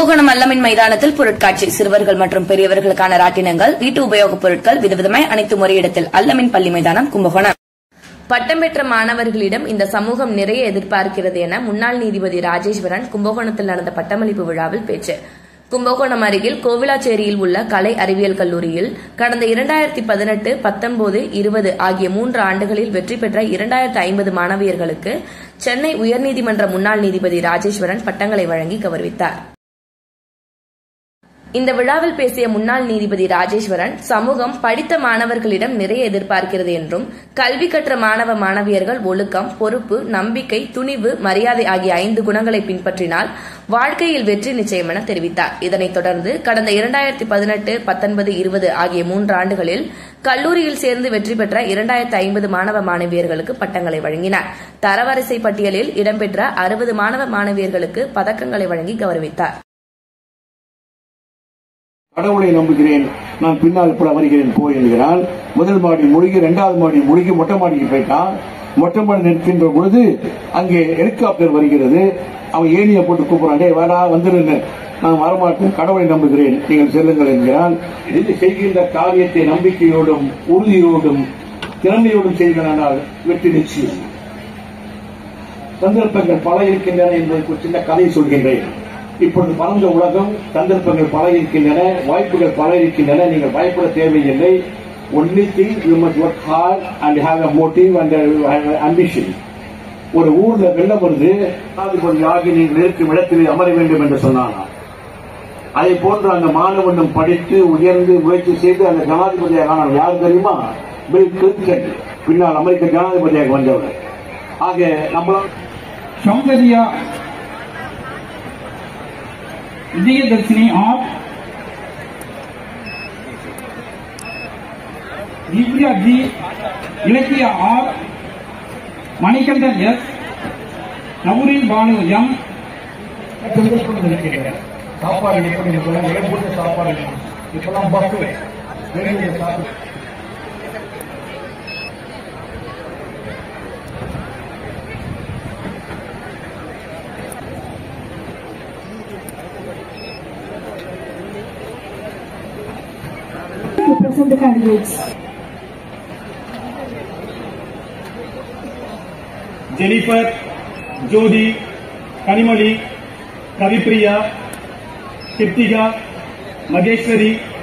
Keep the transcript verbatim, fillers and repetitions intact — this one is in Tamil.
கும்பகோணம் அல்லமின் மைதானத்தில் பொருட்காட்சி. சிறுவர்கள் மற்றும் பெரியவர்களுக்கான ராட்டினங்கள், வீட்டு உபயோகப் பொருட்கள் விதவிதமாய் அனைத்து முறை இடத்தில். அல்லமின் பள்ளி மைதானம், கும்பகோணம். பட்டம் பெற்ற மாணவர்களிடம் இந்த சமூகம் நிறைய எதிர்பார்க்கிறது என முன்னாள் நீதிபதி ராஜேஸ்வரன் கும்பகோணத்தில் நடந்த பட்டமளிப்பு விழாவில் பேச்சு. கும்பகோணம் அருகில் கோவிலாச்சேரியில் உள்ள கலை அறிவியல் கல்லூரியில் கடந்த இரண்டாயிரத்தி பதினெட்டு பத்தொன்பது இருபது ஆகிய மூன்று ஆண்டுகளில் வெற்றி பெற்ற இரண்டாயிரத்து ஐம்பது மாணவியர்களுக்கு சென்னை உயர்நீதிமன்ற முன்னாள் நீதிபதி ராஜேஸ்வரன் பட்டங்களை வழங்கி கௌரவித்தார். இந்த விழாவில் பேசிய முன்னாள் நீதிபதி ராஜேஸ்வரன், சமூகம் படித்த மாணவர்களிடம் நிறைய எதிர்பார்க்கிறது என்றும், கல்வி கற்ற மாணவ மாணவியர்கள் ஒழுக்கம், பொறுப்பு, நம்பிக்கை, துணிவு, மரியாதை ஆகிய ஐந்து குணங்களை பின்பற்றினால் வாழ்க்கையில் வெற்றி நிச்சயம் என தெரிவித்தார். இதனைத் தொடர்ந்து கடந்த இரண்டாயிரத்தி பதினெட்டு பத்தொன்பது இருபது ஆகிய மூன்று ஆண்டுகளில் கல்லூரியில் சேர்ந்து வெற்றி பெற்ற இரண்டாயிரத்து ஐம்பது மாணவ மாணவியர்களுக்கு பட்டங்களை வழங்கினார். தரவரிசை பட்டியலில் இடம்பெற்ற அறுபது மாணவ மாணவியர்களுக்கு பதக்கங்களை வழங்கி கௌரவித்தார். கடவுளை நம்புகிறேன், நான் பின்னால் இப்ப வருகிறேன் போ என்கிறான். முதல் மாடி முழுகி இரண்டாவது மாடி முழுகி மொட்டை மாடிக்கு போயிட்டான். மொட்டை மாடி நிற்கின்ற பொழுது அங்கே ஹெலிகாப்டர் வருகிறது. அவன் ஏனியை போட்டு கூப்பிடுறான், வேணா வந்துருன்னு. நான் வரமாட்டேன், கடவுளை நம்புகிறேன், நீங்கள் செல்லுங்கள் என்கிறான். இது செய்கின்ற காரியத்தை நம்பிக்கையோடும் உறுதியோடும் திறமையோடும் செய்கிறானால் வெற்றி நிச்சயம். சந்தர்ப்பங்கள் பல இருக்கின்றன என்பதற்கு சின்ன கதை சொல்கின்றேன். இப்பொழுது பரந்த உலகம், சந்தர்ப்பங்கள் பல இருக்கின்றன, வாய்ப்புகள் பல இருக்கின்றன. நீங்கள் பயப்பட தேவையில்லை. Only thing you must work hard and have a motive and ambition. ஒரு ஊர்ல வெள்ளம் வருது, ஆகி நீங்கள் இருக்கும் இடத்தில் அமர வேண்டும் என்று சொன்னாங்க. அதை போன்று அந்த மாணவனும் படித்து உயர்ந்து முயற்சி செய்து அந்த ஜனாதிபதியாக ஆனார். யார் தெரியுமா? பில் கிளின்டன், பின்னால் அமெரிக்க ஜனாதிபதியாக வந்தவர். ஆக நம்மளால் Soundarya Vijayadharshini R, Divya G, Ilakkiya R, Manikandan S, Navoorin Banu M. சாப்பாடு எப்படி சாப்பாடு இப்பெல்லாம் பஸ் to present the candidates. Jennifer, Jodi, Kanimali, Kavipriya, Kirtika, Mageshwari,